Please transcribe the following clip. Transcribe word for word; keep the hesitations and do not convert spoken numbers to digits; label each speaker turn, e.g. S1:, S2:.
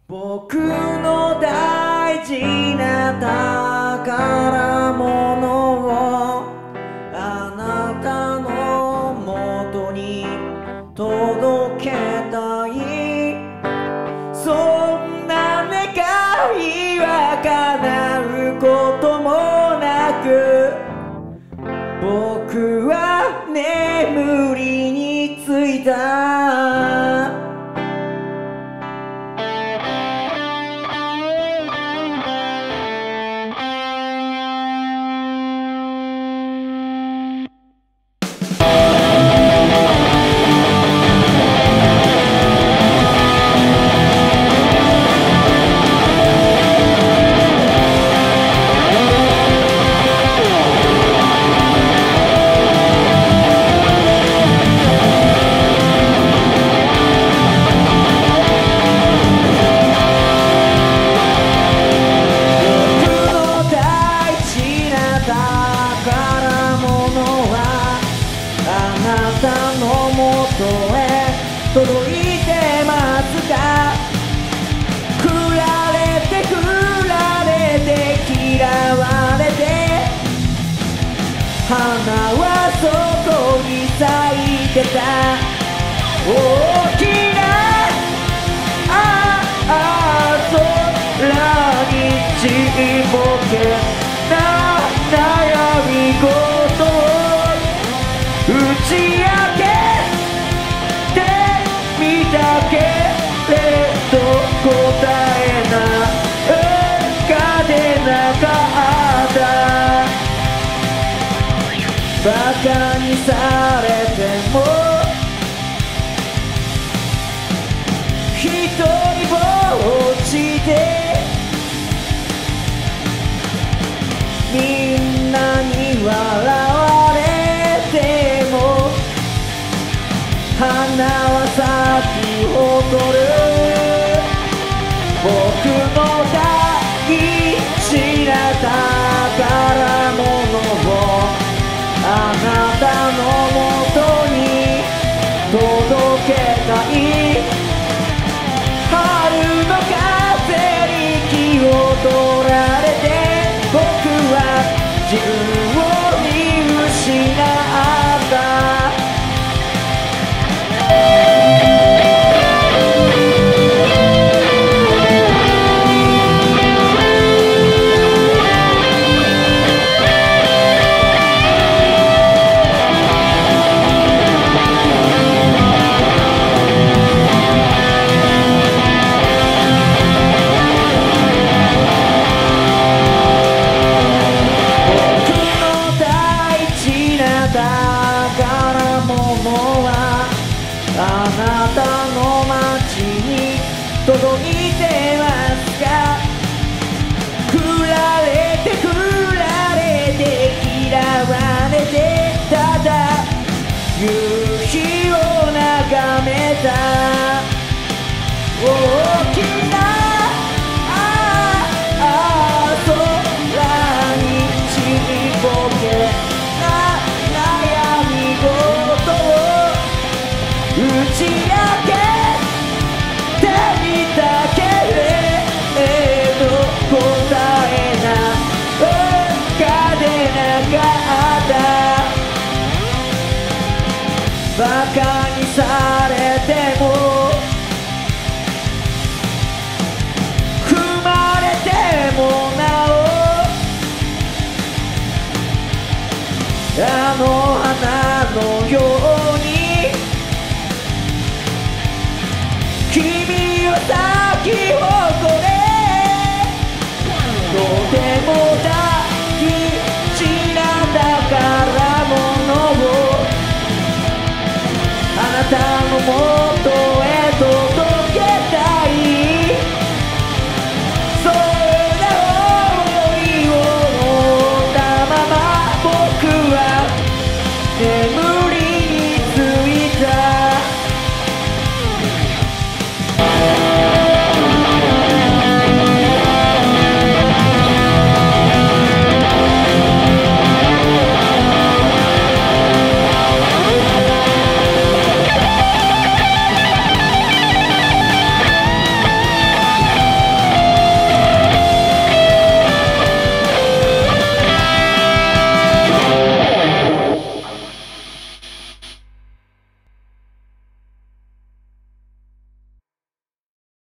S1: 僕の大事な宝物をあなたのもとに届けたい。そんな願いは叶うこともなく、僕は眠りについた。届いてますか？振られて振られて嫌われて、花はそこに咲いてた。大きなああ空にちっぽけな悩み事を打ち明けだけれど答えなかでなかったバカにされても一人ぼっちでみんなに笑われても花は咲き誇る。僕の大事な宝物をあなたのもとに届けたい。春の風に気を取られて僕は自分を見失った。あなたの街に届いてますか？振られて振られて嫌われて、ただ夕日を眺めた。大きなああ空にちっぽけな悩み事を打ち明けてみたけれど答えなかでなかったバカにされても踏まれてもなおあの花のように君を咲き誇